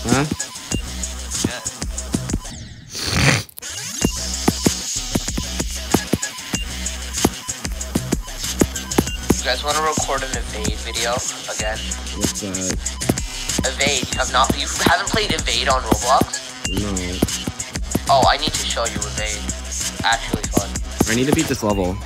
Huh? You guys want to record an evade video again? What's that? Evade. You haven't played evade on Roblox? No. Oh, I need to show you evade. Actually fun. I need to beat this level.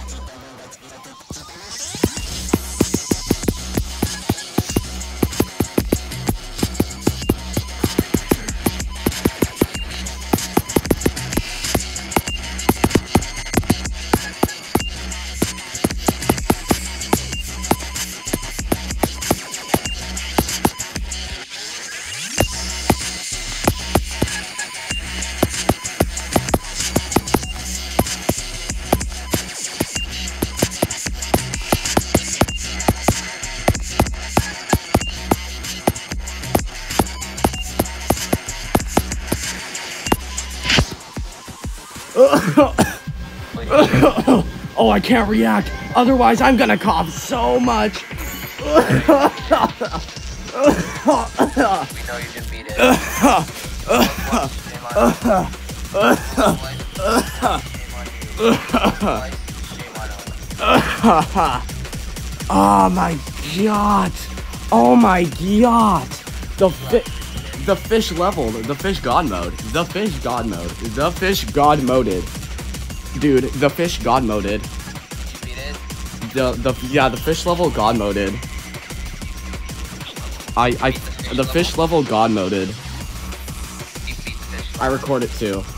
Oh, I can't react. Otherwise, I'm gonna cough so much. We know you can beat it. Oh my god. Oh my god. The fish level, the fish god mode, the fish god mode, the fish god moded. Dude, the fish god moded. You beat it? Yeah, the fish level god moded. The fish level god moded. You beat the fish. I record it too.